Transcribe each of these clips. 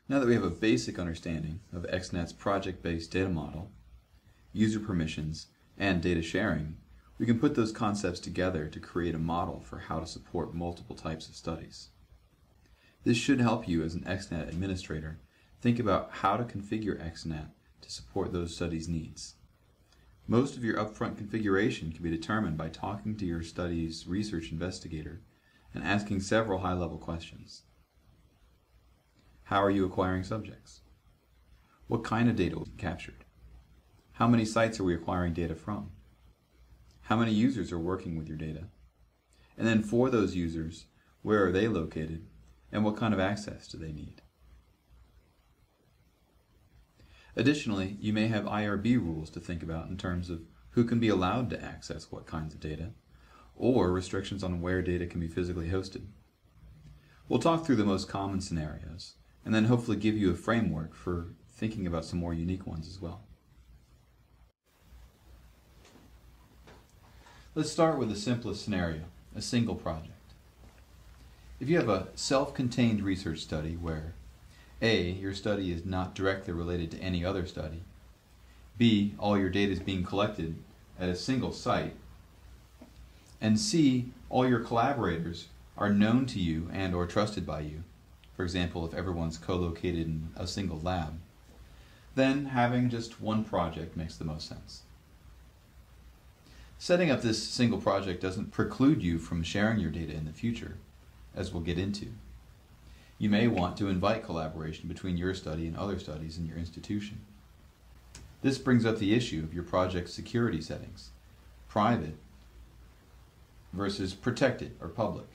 Now that we have a basic understanding of XNAT's project-based data model, user permissions, and data sharing, we can put those concepts together to create a model for how to support multiple types of studies. This should help you as an XNAT administrator think about how to configure XNAT to support those studies' needs. Most of your upfront configuration can be determined by talking to your study's research investigator and asking several high-level questions. How are you acquiring subjects? What kind of data will be captured? How many sites are we acquiring data from? How many users are working with your data? And then for those users, where are they located and what kind of access do they need? Additionally, you may have IRB rules to think about in terms of who can be allowed to access what kinds of data, or restrictions on where data can be physically hosted. We'll talk through the most common scenarios, and then hopefully give you a framework for thinking about some more unique ones as well. Let's start with the simplest scenario, a single project. If you have a self-contained research study where A, your study is not directly related to any other study, B, all your data is being collected at a single site, and C, all your collaborators are known to you and or trusted by you, for example, if everyone's co-located in a single lab, then having just one project makes the most sense. Setting up this single project doesn't preclude you from sharing your data in the future, as we'll get into. You may want to invite collaboration between your study and other studies in your institution. This brings up the issue of your project's security settings, private versus protected or public.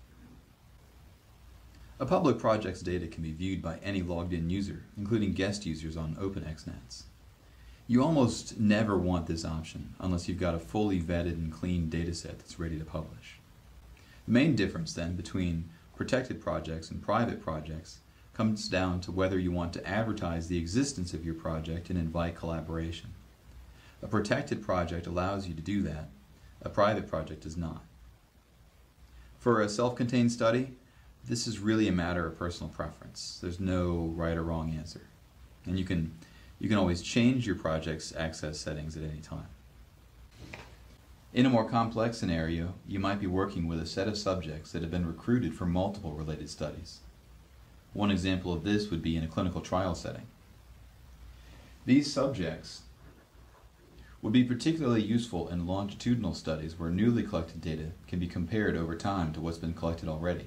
A public project's data can be viewed by any logged-in user, including guest users on open XNATs. You almost never want this option unless you've got a fully vetted and clean dataset that's ready to publish. The main difference then between protected projects and private projects comes down to whether you want to advertise the existence of your project and invite collaboration. A protected project allows you to do that. A private project does not. For a self-contained study, this is really a matter of personal preference. There's no right or wrong answer. And you can always change your project's access settings at any time. In a more complex scenario, you might be working with a set of subjects that have been recruited for multiple related studies. One example of this would be in a clinical trial setting. These subjects would be particularly useful in longitudinal studies where newly collected data can be compared over time to what's been collected already.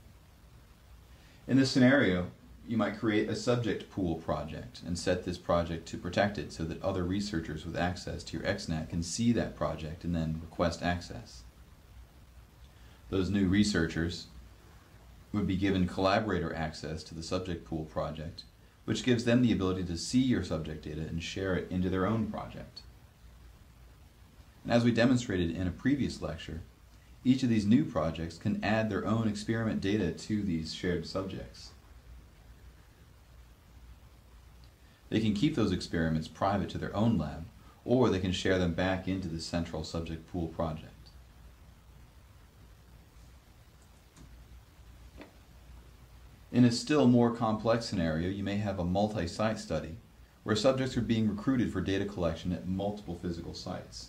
In this scenario, you might create a subject pool project and set this project to protected so that other researchers with access to your XNAT can see that project and then request access. Those new researchers would be given collaborator access to the subject pool project, which gives them the ability to see your subject data and share it into their own project. And as we demonstrated in a previous lecture, each of these new projects can add their own experiment data to these shared subjects. They can keep those experiments private to their own lab, or they can share them back into the central subject pool project. In a still more complex scenario, you may have a multi-site study where subjects are being recruited for data collection at multiple physical sites.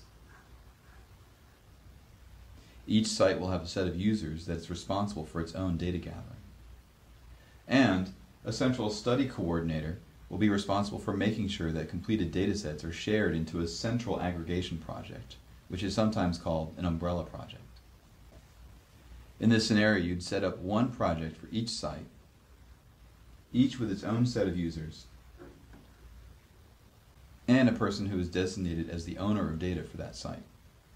Each site will have a set of users that's responsible for its own data gathering. And a central study coordinator will be responsible for making sure that completed datasets are shared into a central aggregation project, which is sometimes called an umbrella project. In this scenario, you'd set up one project for each site, each with its own set of users, and a person who is designated as the owner of data for that site.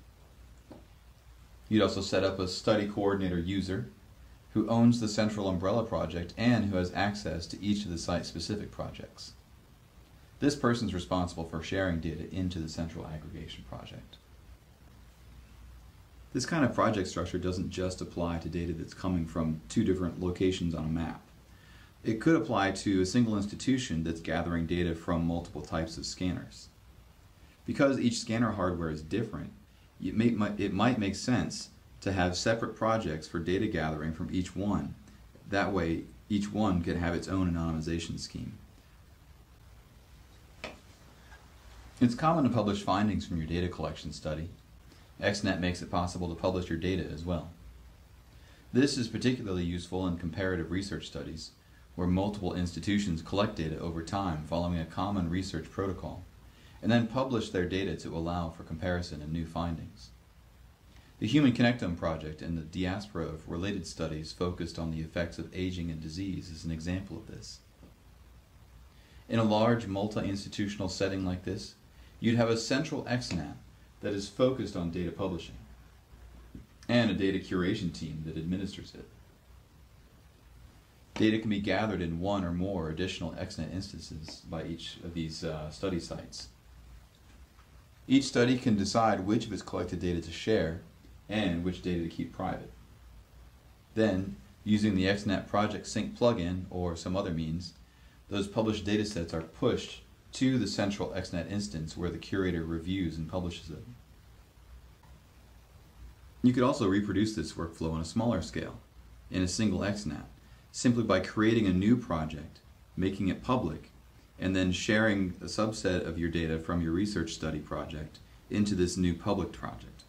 You'd also set up a study coordinator user who owns the central umbrella project and who has access to each of the site-specific projects. This person is responsible for sharing data into the central aggregation project. This kind of project structure doesn't just apply to data that's coming from two different locations on a map. It could apply to a single institution that's gathering data from multiple types of scanners. Because each scanner hardware is different, it might make sense to have separate projects for data gathering from each one. That way, Each one could have its own anonymization scheme. It's common to publish findings from your data collection study. XNAT makes it possible to publish your data as well. This is particularly useful in comparative research studies, where multiple institutions collect data over time following a common research protocol, and then publish their data to allow for comparison and new findings. The Human Connectome Project and the diaspora of related studies focused on the effects of aging and disease is an example of this. In a large multi-institutional setting like this, you'd have a central XNAT that is focused on data publishing, and a data curation team that administers it. Data can be gathered in one or more additional XNAT instances by each of these study sites. Each study can decide which of its collected data to share and which data to keep private. Then, using the XNAT Project Sync plugin or some other means, those published datasets are pushed to the central XNAT instance where the curator reviews and publishes it. You could also reproduce this workflow on a smaller scale, in a single XNAT, simply by creating a new project, making it public, and then sharing a subset of your data from your research study project into this new public project.